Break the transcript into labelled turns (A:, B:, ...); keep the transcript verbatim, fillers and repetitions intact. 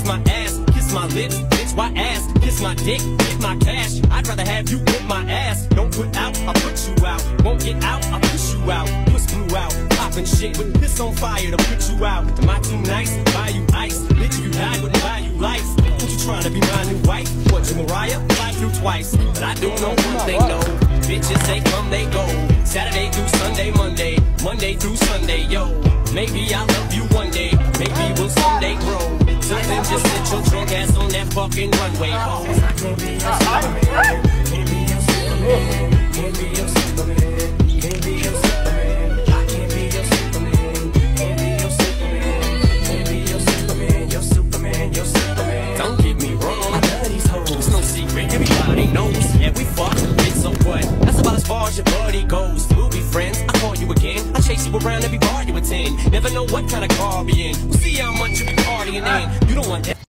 A: my ass, kiss my lips, bitch, why ass, kiss my dick, get my cash. I'd rather have you whip my ass. Don't put out, I'll put you out. Won't get out, I'll push you out. Puss blew out, poppin' shit with piss on fire to put you out. Am I too nice? Buy you ice, bitch, if you die, wouldn't buy you life. What you trying to be my new wife? What, you Mariah? Fly through twice, but I do know one thing, no. Bitches, they come, they go. Saturday through Sunday, Monday, Monday through Sunday, yo. Maybe I'll love you one day, maybe we'll someday grow. Till then, just sit your drunk ass on that fucking runway. Oh, I can't be your Superman, can't be your Superman, can't be your Superman, can't be your Superman. I can't be your Superman, can't be your Superman, can't be your Superman, your Superman, your Superman. Don't get me wrong, I love these hoes. It's no secret, everybody knows. Yeah, we fuck, it's so what? That's about as far as your buddy goes. We'll be friends, I call you again. I chase you around every bar you attend. Never know what kind of car I'll be in. We'll see how much you be partying in. You don't want that.